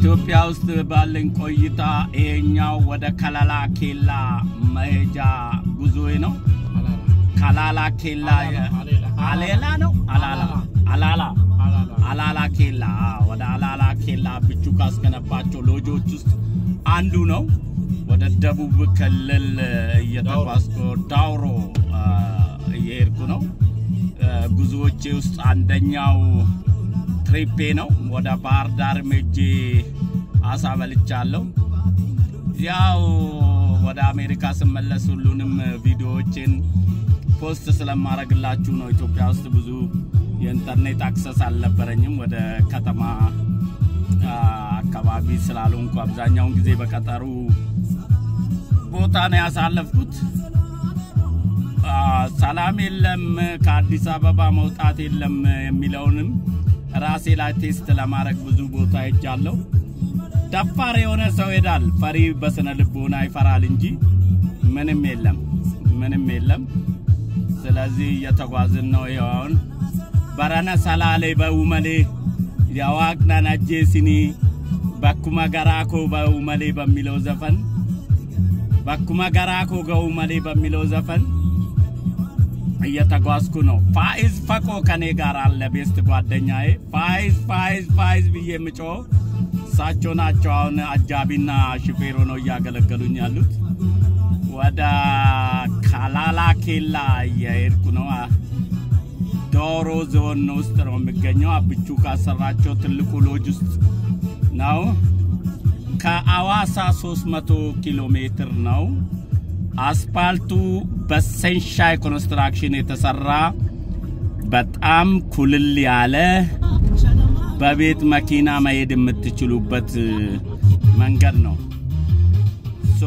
ኢትዮጵያ ውስጥ ባለኝ ቆይታ ይሄኛው ወደ ከላላ ኬላ መሄጃ ጉዞዬ ነው ከላላ ኬላ አሌላ ነው አላላ ኬላ ወደ አላላ ኬላ ብቹ ካስገነባቸው ሎጆች ውስጥ አንዱ ነው ወደ ደቡብ ክልል እየተጓዝኩ ዳውሮ እየሄድኩ ነው ጉዞዎቼ ውስጥ አንደኛው ትሪፔ ነው ወደ ባህር ዳር ሜጄ አሳ በልቻለሁ ያው ወደ አሜሪካ ስመለስ ሁሉንም ቪዲዮዎችን ፖስት ስለማረግላችሁ ነው ኢትዮጵያ ውስጥ ብዙ የኢንተርኔት አክሰስ አልነበረኝም ወደ ከተማ አካባቢ ስላልሆንኩ አብዛኛውን ጊዜ በቀጠሩ ቦታ ነው ያሳለፍኩት ሰላም የለም ከአዲስ አበባ መውጣት የለም የሚለውንም ራሴ ላይ ቴስት ለማድረግ ብዙ ቦታ ሄጃለሁ ደፋር የሆነ ሰው ሄዳል ፈሪ በስነ ልቦና ይፈራል እንጂ ምንም የለም ስለዚህ እየተጓዝን ነው ይሁን በራና ሰላሌ በኡመሌ ያዋቅና ናጄሲኒ ባኩማ ጋራኮ በኡመሌ በሚለው ዘፈን ባኩማ ጋራኮ ገኡመሌ በሚለው ዘፈን እየተጓዝኩ ነው ፋይዝ ፈቆ ከኔ ጋር አለ ቤስት ጓደኛዬ ፋይዝ በየምጮ ሳቸው ናቸው አሁን አጃቢና ሹፌር ሆነው ያገለገሉኝ ያሉት ወደ ካላላ ኬላ እየሄድኩ ነው ዶሮ ዞን ውስጥ ነው የሚገኘው አብቹ ካሰራቸው ትልቁ ሎጅ ውስጥ ነው ከአዋሳ 300 ኪሎ ሜትር ነው አስፓልቱ በሰንሻይ ኮንስትራክሽን የተሰራ በጣም ኩልል ያለ በቤት መኪና መሄድ የምትችሉበት መንገድ ነው ሶ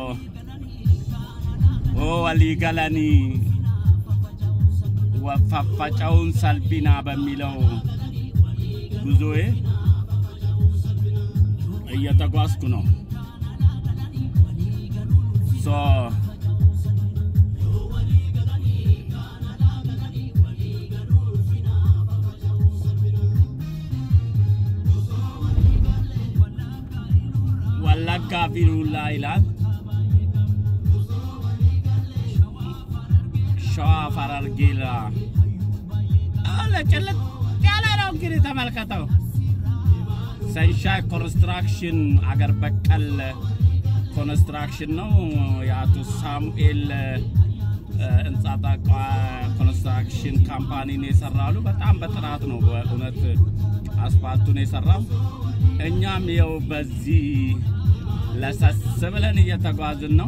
ወሊጋላኒ ወፋፋጫውን ሳልቢና በሚለው ጉዞዬ እየተጓዝኩ ነው ሶ ወላጋ ቢሩላ ይላል ሻፍ አራርጌላ አለጨለት ያላራው እንግዲህ ተመልከተው ሰንሻይ ኮንስትራክሽን አገር በቀል ኮንስትራክሽን ነው ያቱ ሳሙኤል እንጻጣቃ ኮንስትራክሽን ካምፓኒ ነው የሰራሉ በጣም በጥራት ነው በእውነት አስፋልቱን የሰራው እኛም ይው በዚህ ለሰሰብለን እየተጓዝን ነው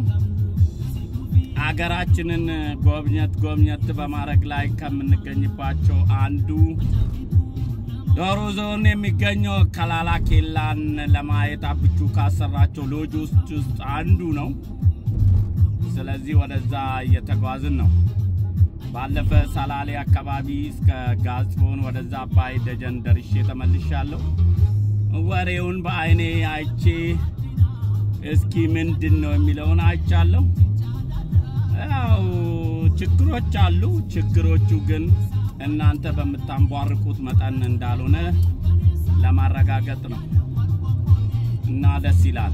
አገራችንን ጎብኘት በማረግ ላይ ከምንገኝባቸው አንዱ ዶሮ ዞን የሚገኘው ከላላ ኬላን ለማየት አብቹ ካሰራቸው ሎጅ ውስጥ አንዱ ነው ስለዚህ ወደዛ እየተጓዝን ነው ባለፈ ሰላሌ አካባቢ እስከ ጋዝፎን ወደዛ ባይ ደጀን ደርሼ ተመልሻለሁ ወሬውን በአይኔ አይቼ እስኪ ምንድነው የሚለውን አይቻለሁ ያው ችግሮች አሉ ችግሮቹ ግን እናንተ በመታንቧርቁት መጠን እንዳልሆነ ለማረጋገጥ ነው እና ደስ ይላል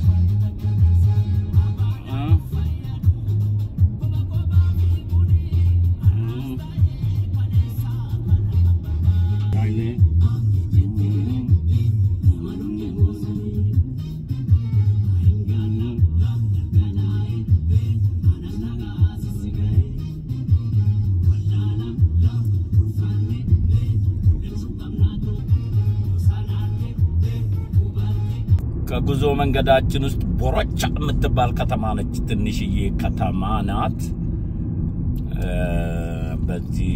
ከጉዞ መንገዳችን ውስጥ ቦሮቻ የምትባል ከተማ ነች ትንሽዬ ከተማ ናት በዚህ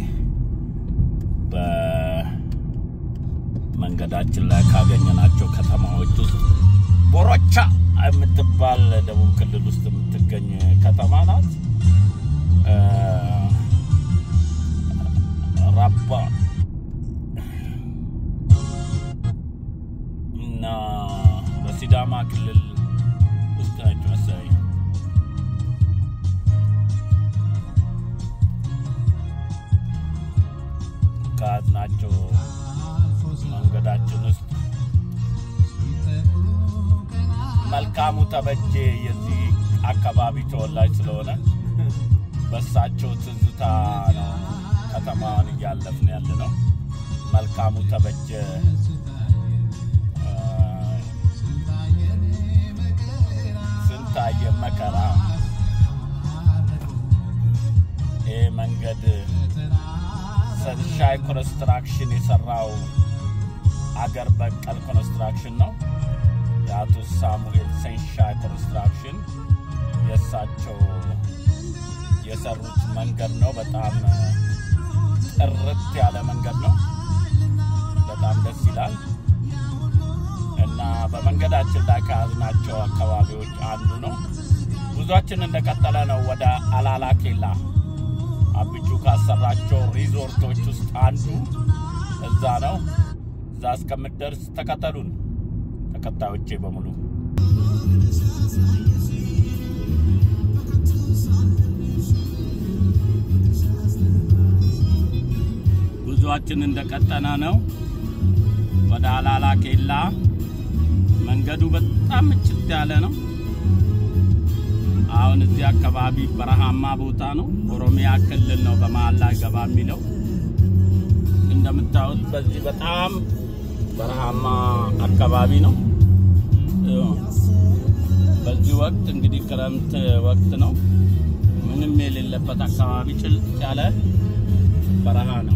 በመንገዳችን ላይ ካገኘናቸው ከተማዎች ውስጥ ቦሮቻ የምትባል ደቡብ ክልል ውስጥ የምትገኝ ከተማ ናት ራባ እና በሲዳማ ክልል ውስጥ ናቸው መሰለኝ ካዝናቸው መንገዳችን ውስጥ መልካሙ ተበጀ የዚህ አካባቢ ተወላጅ ስለሆነ በሳቸው ትዝታ ነው ከተማውን ያለፍን ያለነው መልካሙ ተበጀ ስንታየ መከራ መንገድ ሰንሻይ ኮንስትራክሽን የሰራው አገር በቀል ኮንስትራክሽን ነው የአቶ ሳሙኤል ሰንሻይ ኮንስትራክሽን የሳቸው የሰሩት መንገድ ነው በጣም ጥርት ያለ መንገድ ነው በጣም ደስ ይላል እና በመንገዳችን ላይ ካዝናቸው አካባቢዎች አንዱ ነው ጉዟችን እንደቀጠለ ነው ወደ አላላ ኬላ አብጁ ካሰራቸው ሪዞርቶች ውስጥ አንዱ እዛ ነው እዛ እስከምደርስ ተከተሉን ተከታዮቼ በሙሉ ጉዟችን እንደቀጠለ ነው ወደ አላላ ኬላ መንገዱ በጣም ጭት ያለ ነው አሁን እዚህ አካባቢ በረሃማ ቦታ ነው ኦሮሚያ ክልል ነው በመሃል ላይ ገባ የሚለው እንደምታዩት በዚህ በጣም በረሃማ አካባቢ ነው በዚህ ወቅት እንግዲህ ክረምት ወቅት ነው ምንም የሌለበት አካባቢ ጭልጥ ያለ በረሃ ነው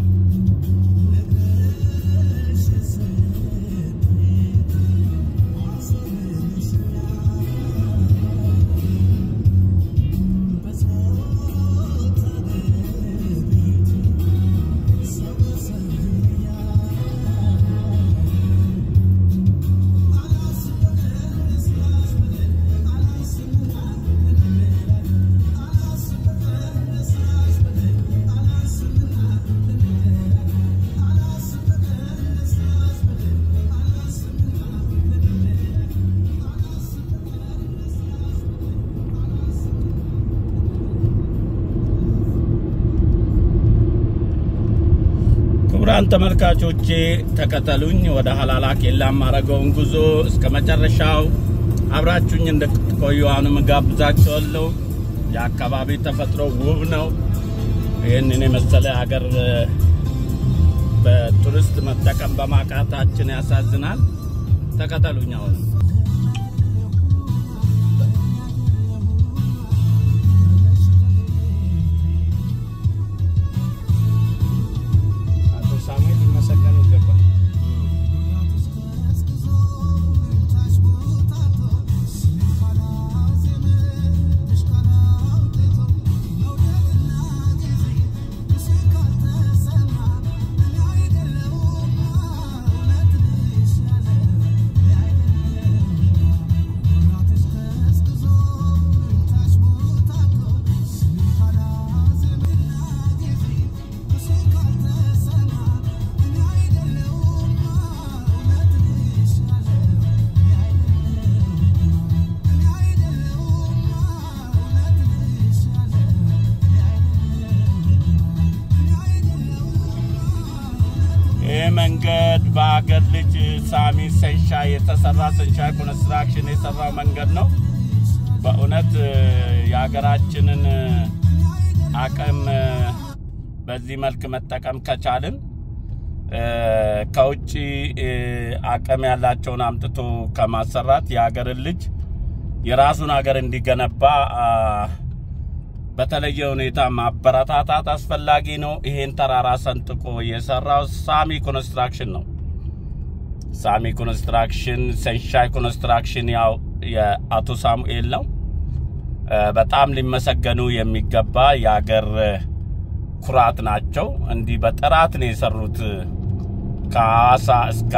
ክቡራን ተመልካቾቼ ተከተሉኝ ወደ ሀላላ ኬላ ማረገውን ጉዞ እስከ መጨረሻው አብራችሁኝ እንድትቆዩ አሁንም ጋብዛችኋለሁ የአካባቢ ተፈጥሮ ውብ ነው ይሄንን የመሰለ ሀገር በቱሪስት መጠቀም በማቃታችን ያሳዝናል ተከተሉኝ አሁን መንገድ ባገር ልጅ ሳሚ ሰንሻይ የተሰራ ሰንሻይ ኮንስትራክሽን የሰራው መንገድ ነው በእውነት ያገራችንን አቅም በዚህ መልክ መጠቀም ከቻልን ከውጪ አቅም ያላቸውን አምጥቶ ከማሰራት ያገር ልጅ የራሱን ሀገር እንዲገነባ በተለየ ሁኔታ ማበረታታት አስፈላጊ ነው ይሄን ተራራ ሰንጥቆ የሰራው ሳሚ ኮንስትራክሽን ነው ሳሚ ኮንስትራክሽን ሰንሻይ ኮንስትራክሽን ያው የአቶ ሳሙኤል ነው በጣም ሊመሰገኑ የሚገባ ያገር ኩራት ናቸው እንዲ በጥራት ነው የሰሩት ከአዋሳ እስከ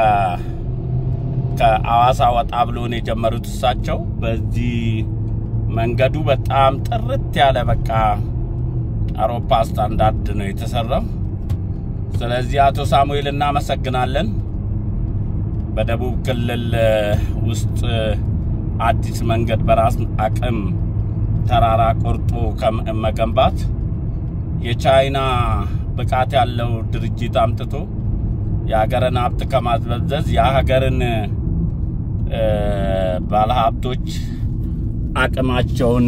ከአዋሳ ወጣ ብሎ ነው የጀመሩት እሳቸው በዚህ መንገዱ በጣም ጥርት ያለ በቃ አውሮፓ ስታንዳርድ ነው የተሰራው ስለዚህ አቶ ሳሙኤል እናመሰግናለን በደቡብ ክልል ውስጥ አዲስ መንገድ በራስ አቅም ተራራ ቆርጦ ከመገንባት የቻይና ብቃት ያለው ድርጅት አምጥቶ የሀገርን ሀብት ከማዝበዝበዝ የሀገርን ባለሀብቶች አቅማቸውን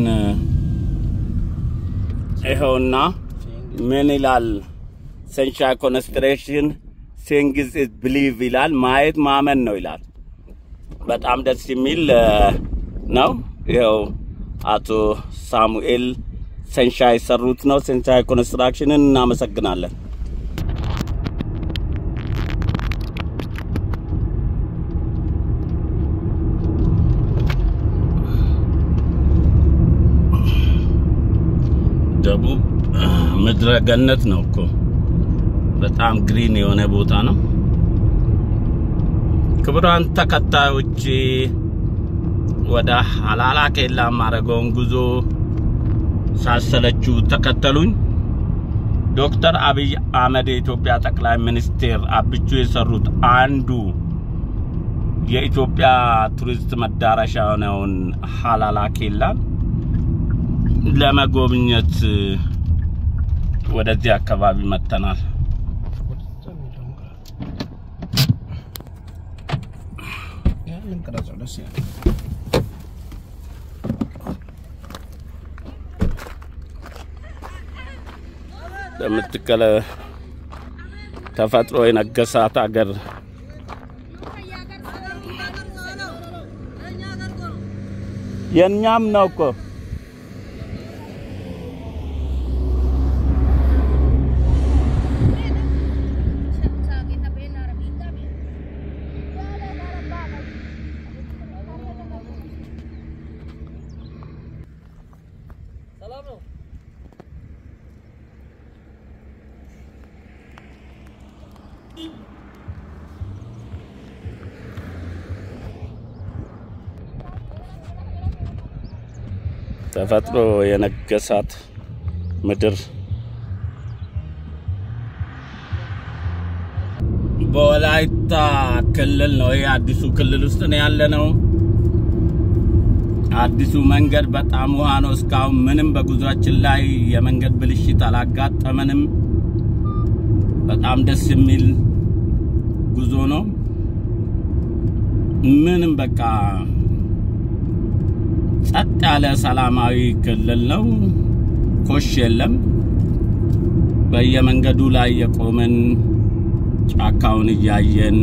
ይኸውና ምን ይላል ሰንሻይ ኮንስትራክሽን ሲንግስ ኢዝ ቢሊቭ ይላል ማየት ማመን ነው ይላል በጣም ደስ የሚል ነው ይኸው አቶ ሳሙኤል ሰንሻይ ሰሩት ነው ሰንሻይ ኮንስትራክሽንን እናመሰግናለን ደቡብ ምድረ ገነት ነው እኮ በጣም ግሪን የሆነ ቦታ ነው ክብራን ተከታዮች ወደ ሐላላ ኬላ ማረጋውን ጉዞ ሳሰለቹ ተከተሉኝ ዶክተር አብይ አህመድ የኢትዮጵያ ጠቅላይ ሚኒስትር አብቹ የሰሩት አንዱ የኢትዮጵያ ቱሪስት መዳረሻ የሆነውን ሐላላ ኬላ ለመጎብኘት ወደዚህ አካባቢ መተናል ለምትከለ ተፈጥሮ የነገሳት አገር የኛም ነው እኮ ተፈጥሮ የነገሳት ምድር በወላይታ ክልል ነው የአዲሱ ክልል ውስጥ ነው ያለነው አዲሱ መንገድ በጣም ውሃ ነው እስካሁን ምንም በጉዟችን ላይ የመንገድ ብልሽት አላጋጠመንም በጣም ደስ የሚል ጉዞ ነው ምንም በቃ ጸጥ ያለ ሰላማዊ ክልል ነው ኮሽ የለም በየመንገዱ ላይ የቆመን ጫካውን እያየን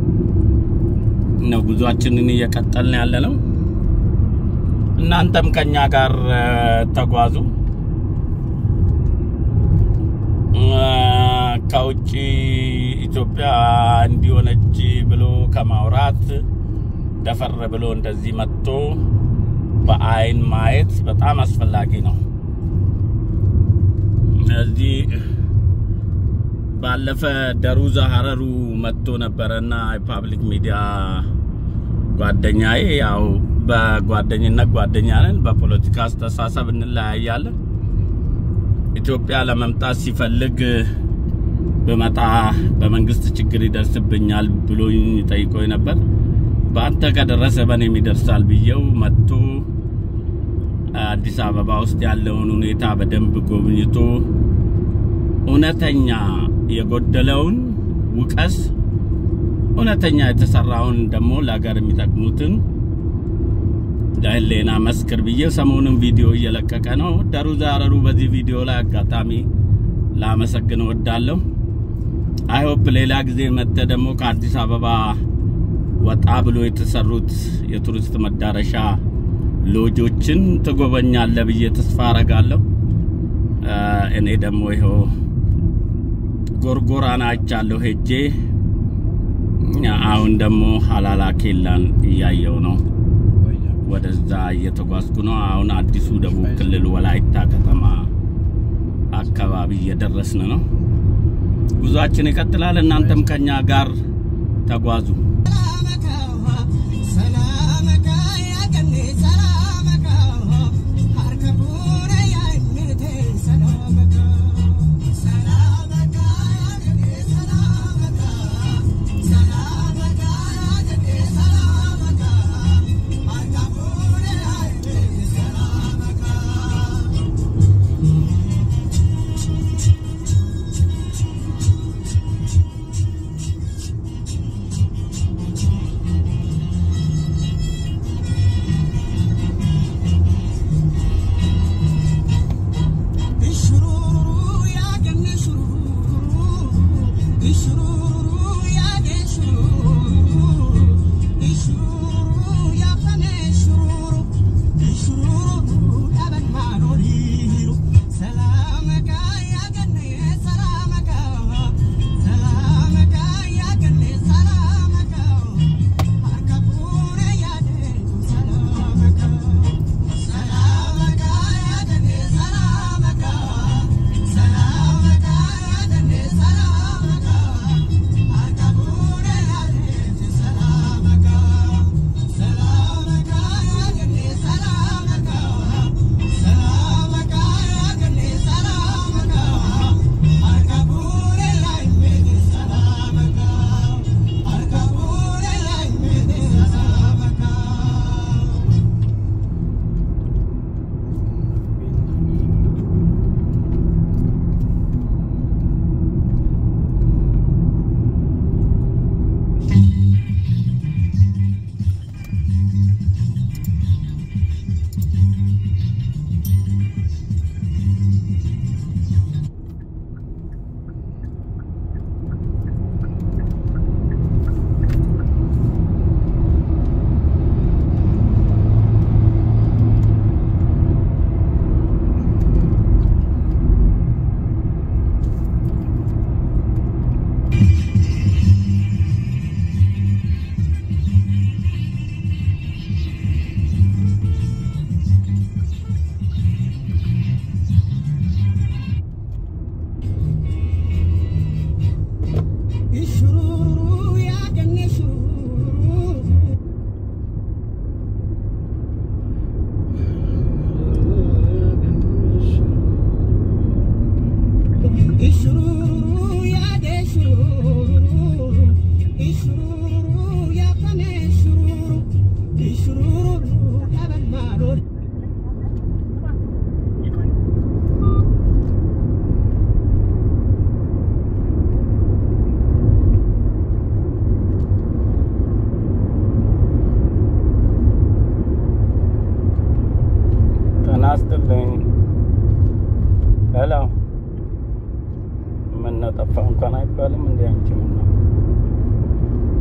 ነው ጉዟችንን እየቀጠልን ያለነው እናንተም ከኛ ጋር ተጓዙ ከውጪ ኢትዮጵያ እንዲሆነች ብሎ ከማውራት ደፈር ብሎ እንደዚህ መጥቶ በአይን ማየት በጣም አስፈላጊ ነው እዚህ ባለፈ ደሩዛ ሐረሩ መጥቶ ነበርና ፐብሊክ ሚዲያ ጓደኛዬ ያው በጓደኝነት ጓደኛ ነን በፖለቲካ አስተሳሰብ እንለያያለን ኢትዮጵያ ለመምጣት ሲፈልግ በመጣ በመንግስት ችግር ይደርስብኛል ብሎኝ ጠይቆኝ ነበር ባንተ ከደረሰ በኔም ይደርሳል ብየው መጥቶ አዲስ አበባ ውስጥ ያለውን ሁኔታ በደንብ ጎብኝቶ እውነተኛ የጎደለውን ውቀስ እውነተኛ የተሰራውን ደሞ ለሀገር የሚጠቅሙትን ዳይሌና መስክር ብዬ ሰሞኑን ቪዲዮ እየለቀቀ ነው ደሩዛ ሐረሩ በዚህ ቪዲዮ ላይ አጋጣሚ ላመሰግን ወዳለሁ አይ ሆፕ ሌላ ጊዜ መጥተ ደሞ ከአዲስ አበባ ወጣ ብሎ የተሰሩት የቱሪስት መዳረሻ ሎጆችን ተጎበኛለህ ብዬ ተስፋ አረጋለሁ እኔ ደሞ ይሄው ጎርጎራና አይቻለሁ ሄጄ አሁን ደሞ ሐላላ ኬላን እያየው ነው ወደዛ እየተጓዝኩ ነው አሁን አዲሱ ደቡብ ክልል ወላይታ ከተማ አካባቢ እየደረስን ነው ጉዟችን ይቀጥላል እናንተም ከኛ ጋር ተጓዙ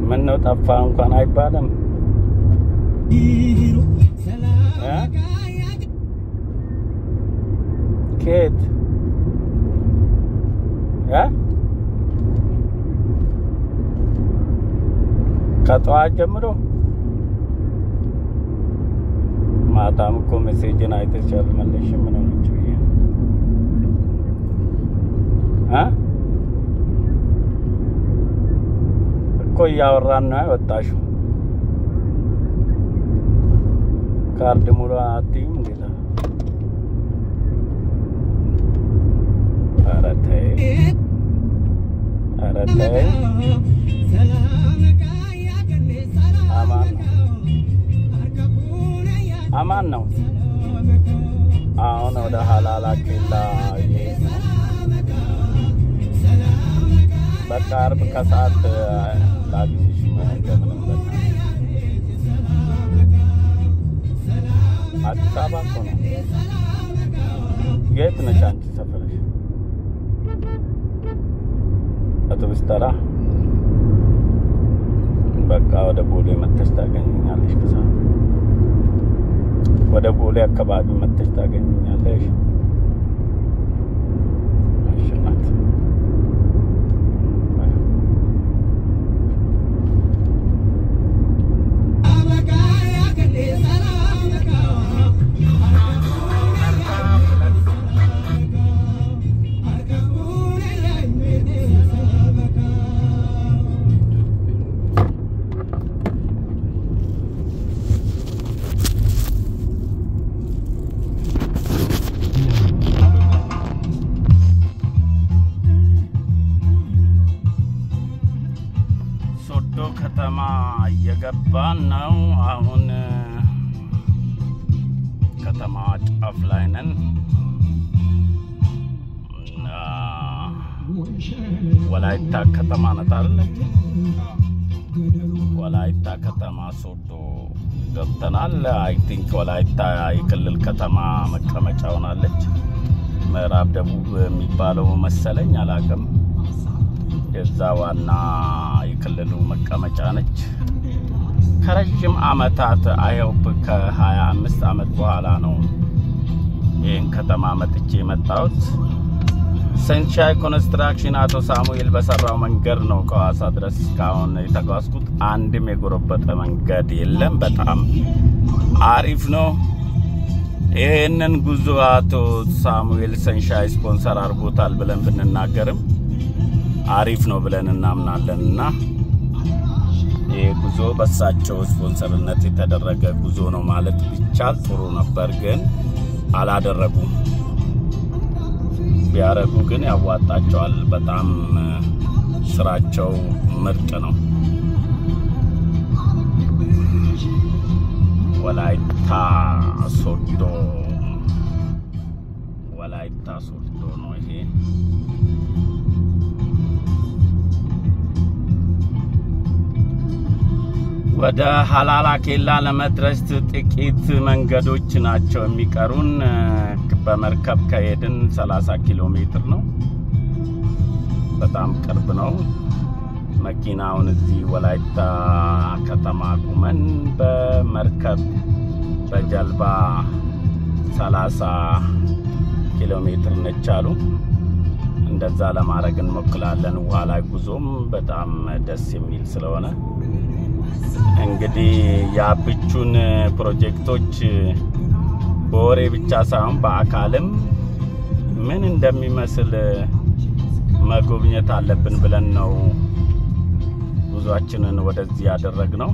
من نو طفا እንኳን አይባልም كيت ከጠዋት ጀምሮ ማታም እኮ ሜሴጅን አይተሻል መለሽ ምን ሆነች ብዬ እኮ ያወራን ነው ወጣሽው ካርድ ሙሉ አትይም እንዴላ አረተ አማን ነው አሁን ወደ ሐላላ ኬላ በቃ አርብ ከሰዓት ላግኝሽ እንደምንም በቃ አዲስ አበባ እኮ ነው የት ነሽ አንቺ ሰፈርሽ አውቶቡስ ተራ በቃ ወደ ቦሌ መተሽ ታገኛለሽ ከሰዓት ወደ ቦሌ አካባቢ መተሽ ታገኛለሽ አሽናት ከተማ እየገባን ነው አሁን ከተማ ጫፍ ላይ ነን ወላይታ ከተማ ነታለች ወላይታ ከተማ ሶዶ ገብተናል አይ ቲንክ ወላይታ የክልል ከተማ መቀመጫ ሆናለች ምዕራብ ደቡብ የሚባለው መሰለኝ አላቀም የዛ ዋና የክልሉ መቀመጫ ነች ከረጅም አመታት አይሆፕ ከ25 አመት በኋላ ነው ይሄን ከተማ መጥቼ መጣሁት ሰንሻይ ኮንስትራክሽን አቶ ሳሙኤል በሰራው መንገድ ነው ከዋሳ ድረስ እስካሁን የተጓዝኩት አንድም የጎረበጠ መንገድ የለም በጣም አሪፍ ነው ይሄንን ጉዞ አቶ ሳሙኤል ሰንሻይ ስፖንሰር አድርጎታል ብለን ብንናገርም አሪፍ ነው ብለን እናምናለንና ይሄ ጉዞ በሳቸው ስፖንሰርነት የተደረገ ጉዞ ነው ማለት ቢቻል ጥሩ ነበር ግን አላደረጉም ቢያረጉ ግን ያዋጣቸዋል በጣም ስራቸው ምርጥ ነው ወላይታ ሶዶ ነው ይሄ ወደ ሐላላ ኬላ ለመድረስ ጥቂት መንገዶች ናቸው የሚቀሩን በመርከብ ከሄድን 30 ኪሎ ሜትር ነው በጣም ቅርብ ነው መኪናውን እዚህ ወላይታ ከተማ ቁመን በመርከብ በጀልባ 30 ኪሎ ሜትር ነቻሉ እንደዛ ለማድረግ እንሞክራለን ውሃ ላይ ጉዞም በጣም ደስ የሚል ስለሆነ እንግዲህ ያብቹን ፕሮጀክቶች በወሬ ብቻ ሳይሆን በአካልም ምን እንደሚመስል መጎብኘት አለብን ብለን ነው ጉዟችንን ወደዚህ ያደረግነው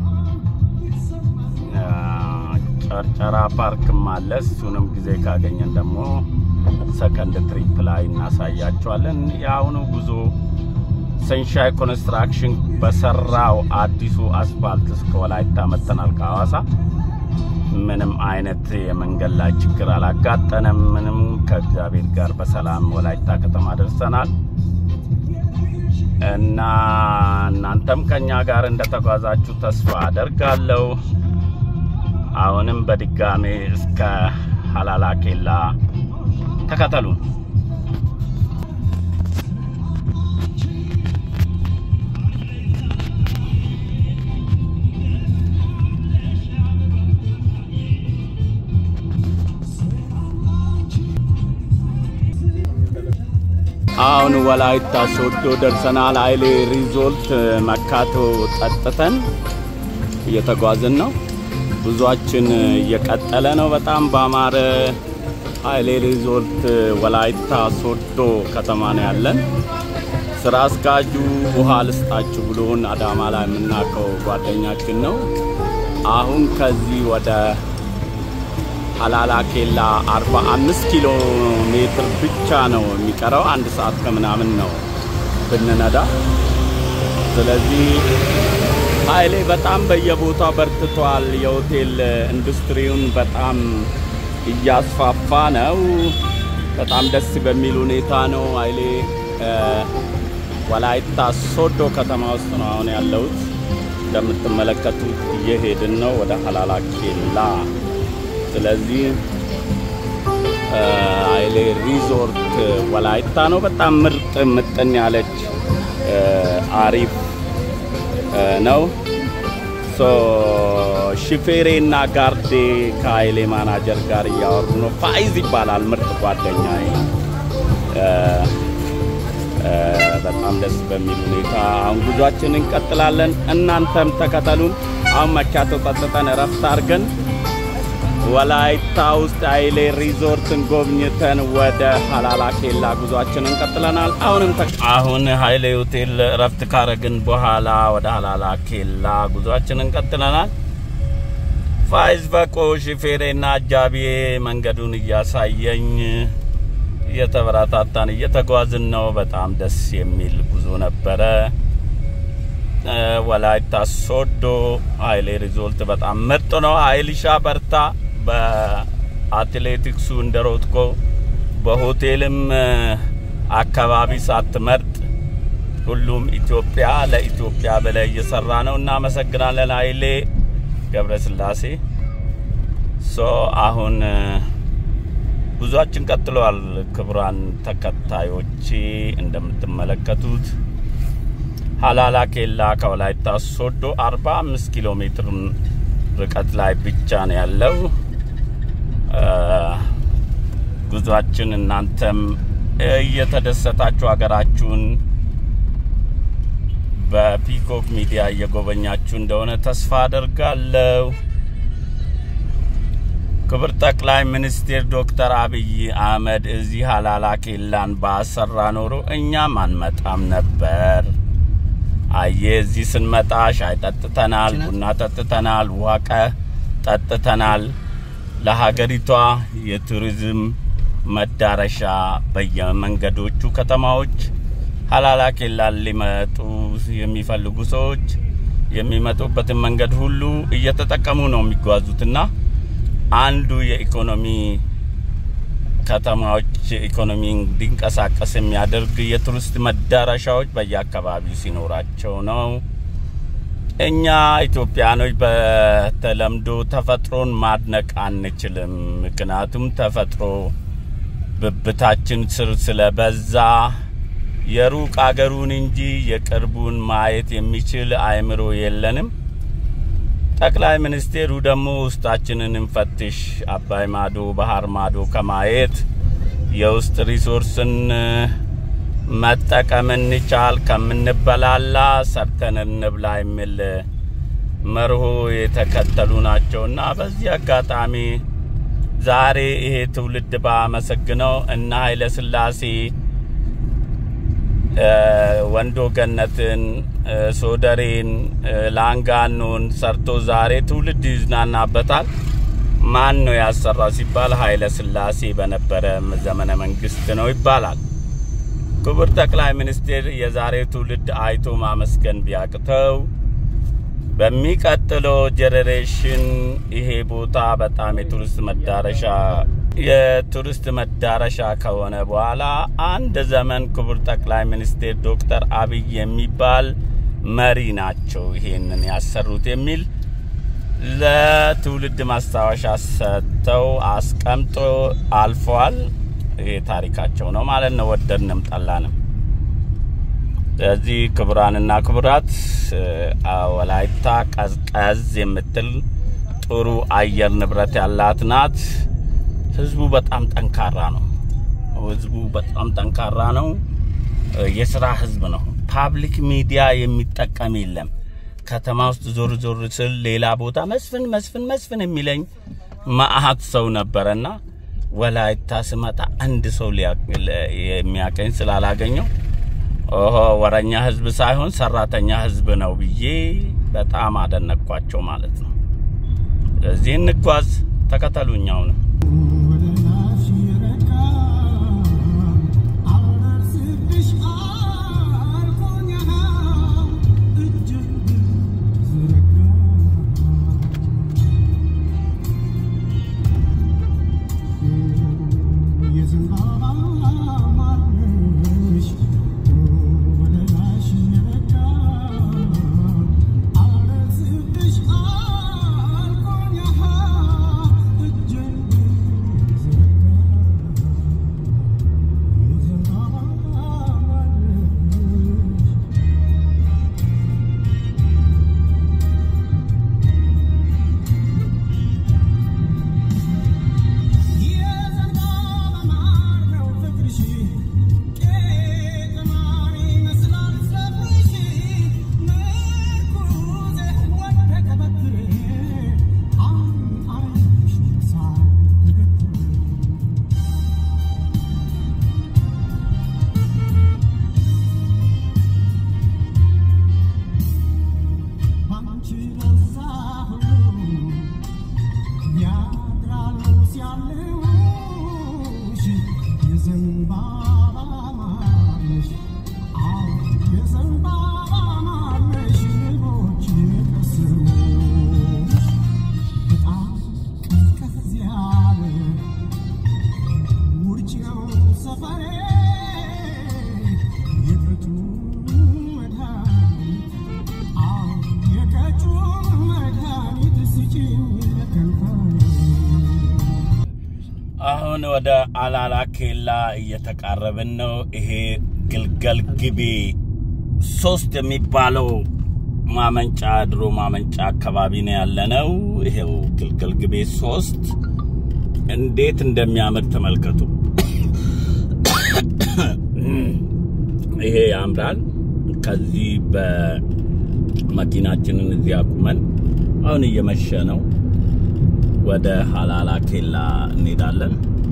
ጨርጨራ ፓርክም አለ እሱንም ጊዜ ካገኘን ደግሞ ሰከንድ ትሪፕ ላይ እናሳያቸዋለን ያውኑ ጉዞ ሰንሻይ ኮንስትራክሽን በሰራው አዲሱ አስፋልት እስከ ወላይታ መተናል ከሐዋሳ ምንም አይነት የመንገድ ላይ ችግር አላጋጠንም ምንም ከእግዚአብሔር ጋር በሰላም ወላይታ ከተማ ደርሰናል እና እናንተም ከኛ ጋር እንደተጓዛችሁ ተስፋ አደርጋለሁ አሁንም በድጋሜ እስከ ሐላላ ኬላ ተከተሉን አሁን ወላይታ ሶዶ ደርሰናል። ኃይሌ ሪዞርት መካቶ ጠጥተን እየተጓዝን ነው። ጉዟችን እየቀጠለ ነው። በጣም ባማረ ኃይሌ ሪዞርት ወላይታ ሶዶ ከተማ ነው ያለን። ስራ አስኪያጁ ውሃ ልስጣችሁ ብሎን አዳማ ላይ የምናውቀው ጓደኛችን ነው። አሁን ከዚህ ወደ ሀላላ ኬላ 45 ኪሎ ሜትር ብቻ ነው የሚቀረው። 1 ሰዓት ከምናምን ነው ብንነዳ። ስለዚህ ኃይሌ በጣም በየቦታው በርትቷል። የሆቴል ኢንዱስትሪውን በጣም እያስፋፋ ነው። በጣም ደስ በሚል ሁኔታ ነው። ኃይሌ ወላይታ ሶዶ ከተማ ውስጥ ነው አሁን ያለሁት። እንደምትመለከቱት እየሄድን ነው ወደ ሀላላ ኬላ። ስለዚህ ኃይሌ ሪዞርት ወላይታ ነው። በጣም ምርጥ ምጥን ያለች አሪፍ ነው። ሹፌሬና ጋርዴ ከኃይሌ ማናጀር ጋር እያወሩ ነው። ፋይዝ ይባላል ምርጥ ጓደኛዬ። በጣም ደስ በሚል ሁኔታ አሁን ጉዟችንን እንቀጥላለን። እናንተም ተከተሉን። አሁን መካቶ ጠጥተን ረፍት አድርገን ወላይታ ውስጥ ኃይሌ ሪዞርትን ጎብኝተን ወደ ሀላላ ኬላ ጉዟችንን እንቀጥለናል። አሁን ኃይሌ ሆቴል ረፍት ካረግን በኋላ ወደ ሀላላ ኬላ ጉዟችንን እንቀጥለናል። ፋይዝ በቆ ሹፌሬና አጃቢ መንገዱን እያሳየኝ እየተበራታታን እየተጓዝን ነው። በጣም ደስ የሚል ጉዞ ነበረ። ወላይታ ሶዶ ኃይሌ ሪዞርት በጣም ምርጥ ነው። ኃይልሻ በርታ። በአትሌቲክሱ እንደሮጥኮ በሆቴልም አካባቢ ሳትመርጥ ሁሉም ኢትዮጵያ ለኢትዮጵያ በላይ እየሰራ ነው። እናመሰግናለን ኃይሌ ገብረስላሴ። አሁን ጉዟችን ቀጥሏል። ክቡራን ተከታዮቼ እንደምትመለከቱት ሀላላ ኬላ ከወላይታ ሶዶ 45 ኪሎ ሜትር ርቀት ላይ ብቻ ነው ያለው። ጉዟችን እናንተም እየተደሰታችሁ ሀገራችሁን በፒኮክ ሚዲያ እየጎበኛችሁ እንደሆነ ተስፋ አደርጋለሁ። ክቡር ጠቅላይ ሚኒስትር ዶክተር አብይ አህመድ እዚህ ሀላላ ኬላን ባሰራ ኖሮ እኛም አንመጣም ነበር። እዚህ ስንመጣ ሻይ ጠጥተናል፣ ቡና ጠጥተናል፣ ውሃ ጠጥተናል። ለሀገሪቷ የቱሪዝም መዳረሻ በየመንገዶቹ ከተማዎች ሀላላ ኬላን ሊመጡ የሚፈልጉ ሰዎች የሚመጡበትን መንገድ ሁሉ እየተጠቀሙ ነው የሚጓዙትና አንዱ የኢኮኖሚ ከተማዎች ኢኮኖሚ እንዲንቀሳቀስ የሚያደርግ የቱሪስት መዳረሻዎች በየአካባቢው ሲኖራቸው ነው። እኛ ኢትዮጵያኖች በተለምዶ ተፈጥሮን ማድነቅ አንችልም። ምክንያቱም ተፈጥሮ ብብታችን ስር ስለበዛ የሩቅ አገሩን እንጂ የቅርቡን ማየት የሚችል አእምሮ የለንም። ጠቅላይ ሚኒስቴሩ ደግሞ ውስጣችንን እንፈትሽ፣ አባይ ማዶ ባህር ማዶ ከማየት የውስጥ ሪሶርስን መጠቀም እንቻል ከምንበላላ ሰርተን እንብላ የሚል መርሆ የተከተሉ ናቸውና በዚህ አጋጣሚ ዛሬ ይሄ ትውልድ ባመሰግነው እና ኃይለ ሥላሴ ወንዶ ገነትን ሶደሬን ላንጋኖን ሰርቶ ዛሬ ትውልድ ይዝናናበታል። ማን ነው ያሰራው ሲባል ኃይለ ሥላሴ በነበረ ዘመነ መንግስት ነው ይባላል። ክቡር ጠቅላይ ሚኒስትር የዛሬ ትውልድ አይቶ ማመስገን ቢያቅተው በሚቀጥለው ጀነሬሽን ይሄ ቦታ በጣም የቱሪስት መዳረሻ ከሆነ በኋላ አንድ ዘመን ክቡር ጠቅላይ ሚኒስትር ዶክተር አብይ የሚባል መሪ ናቸው ይሄንን ያሰሩት የሚል ለትውልድ ማስታወሻ ሰጥተው አስቀምጦ አልፈዋል። ይሄ ታሪካቸው ነው ማለት ነው፣ ወደድንም ጠላንም። ስለዚህ ክቡራንና ክቡራት ወላይታ ቀዝቀዝ የምትል ጥሩ አየር ንብረት ያላት ናት። ህዝቡ በጣም ጠንካራ ነው። የሥራ ህዝብ ነው ፐብሊክ ሚዲያ የሚጠቀም የለም ከተማ ውስጥ ዞር ዞር ስል ሌላ ቦታ መስፍን የሚለኝ ማአት ሰው ነበርና ወላይታ ስመጣ አንድ ሰው የሚያቀኝ ስላላገኘው ወራኛ ህዝብ ሳይሆን ሰራተኛ ህዝብ ነው ብዬ በጣም አደነቅኳቸው ማለት ነው ስለዚህ እንጓዝ ተከተሉኛው ነው አሁን ወደ አላላ ኬላ እየተቃረብን ነው ይሄ ግልገል ግቤ 3 የሚባለው ማመንጫ ድሮ ማመንጫ አካባቢ ነው ያለነው ይሄው ግልገል ግቤ 3 እንዴት እንደሚያምር ተመልከቱ ይሄ ያምራል ከዚህ በመኪናችንን እዚህ አቁመን አሁን እየመሸ ነው ወደ አላላ ኬላ እንሄዳለን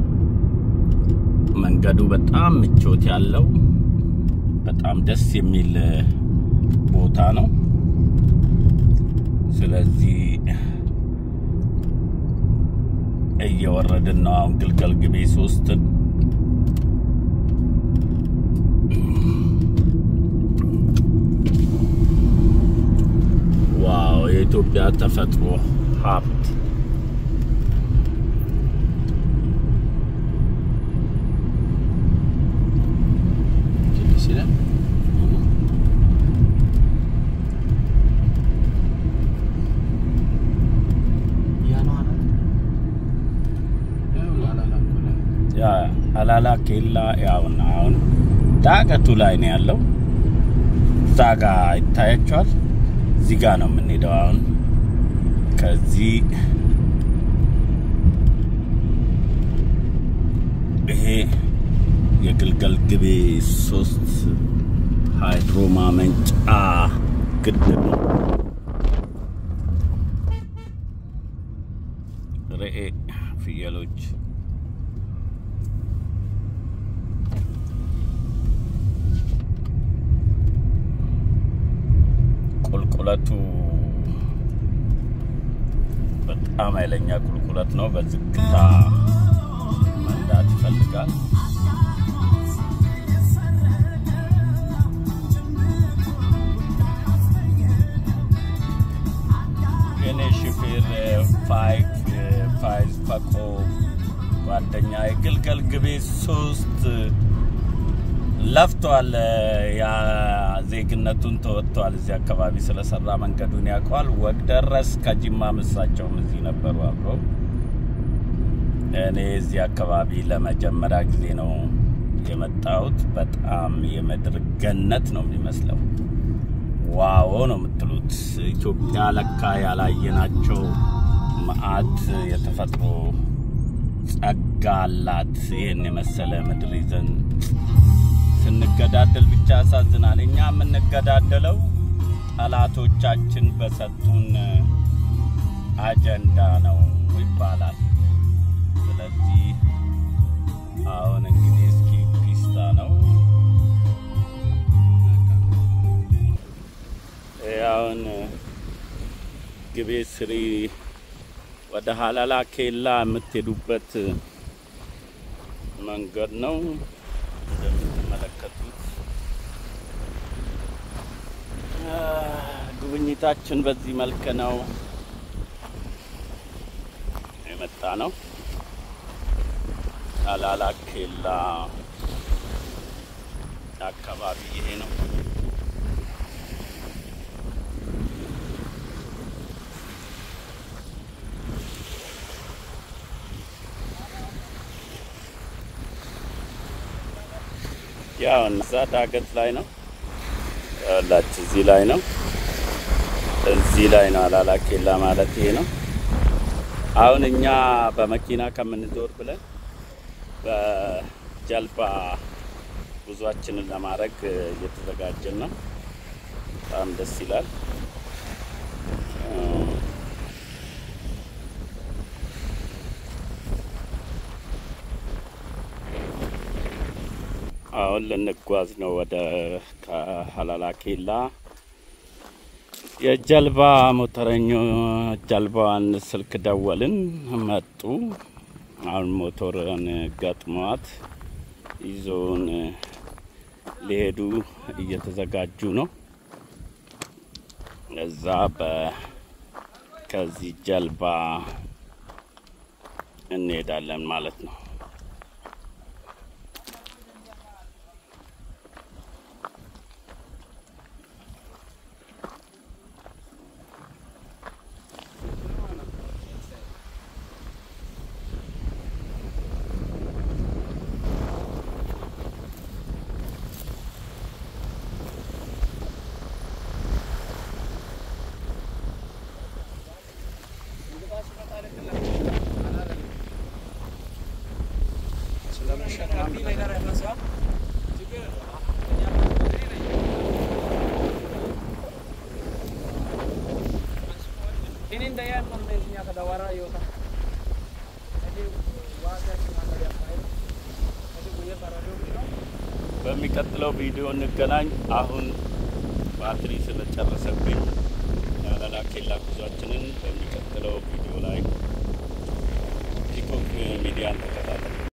መንገዱ በጣም ምቾት ያለው በጣም ደስ የሚል ቦታ ነው ስለዚህ እየወረድን ነው አሁን ግልገል ግቤ 3 ዋው የኢትዮጵያ ተፈጥሮ ሀብት አላላ ኬላ ያውና አሁን ዳገቱ ላይ ነው ያለው ዛጋ ይታያችኋል እዚህ ጋር ነው የምንሄደው አሁን ከዚህ ይሄ የግልገል ግቤ 3 ሃይድሮ ማመንጫ ግድብ ነው ሬ ፍየሎች ቁልቁለቱ በጣም ኃይለኛ ቁልቁለት ነው በዝግታ መንዳት ይፈልጋል የኔ ሹፌር ፋይዝ ፈቆ ጓደኛ ግልገል ግቤ 3 ለፍቷል ያ ዜግነቱን ተወጥቷል እዚህ አካባቢ ስለሰራ መንገዱን ያቋል ወግ ደረስ ከጂማ መሳቸውም እዚህ ነበሩ አብሮ እኔ እዚህ አካባቢ ለመጀመሪያ ጊዜ ነው የመጣሁት በጣም የምድር ገነት ነው የሚመስለው ዋው ነው የምትሉት ኢትዮጵያ ለካ ያላየናቸው ማአት የተፈጥሮ ጸጋ አላት ይሄን የመሰለ ምድር ይዘን ስንገዳደል ብቻ ያሳዝናል። እኛ የምንገዳደለው ጠላቶቻችን በሰጡን አጀንዳ ነው ይባላል። ስለዚህ አሁን እንግዲህ እስኪ ፒስታ ነው አሁን ግቤ ስሪ ወደ ሀላላ ኬላ የምትሄዱበት መንገድ ነው እንደምትመለከቱት። ጉብኝታችን በዚህ መልክ ነው የመጣ ነው። ሀላላ ኬላ አካባቢ ይሄ ነው። ያው እዛ ዳገት ላይ ነው ያላችሁ። እዚህ ላይ ነው ሀላላ ኬላ ማለት ይሄ ነው። አሁን እኛ በመኪና ከምንዞር ብለን በጀልባ ጉዟችንን ለማድረግ እየተዘጋጀን ነው። በጣም ደስ ይላል። አሁን ልንጓዝ ነው ወደ ሀላላ ኬላ። የጀልባ ሞተረኞች ጀልባዋን ስልክ ደወልን፣ መጡ። አሁን ሞተርን ገጥሟት ይዞን ሊሄዱ እየተዘጋጁ ነው። እዛ ከዚህ ጀልባ እንሄዳለን ማለት ነው። በሚቀጥለው ቪዲዮ እንገናኝ። አሁን ባትሪ ስለጨረሰብኝ ሀላላ ኬላ ጉዟችንን በሚቀጥለው ቪዲዮ ላይ ፒኮክ ሚዲያን ተከታተሉ።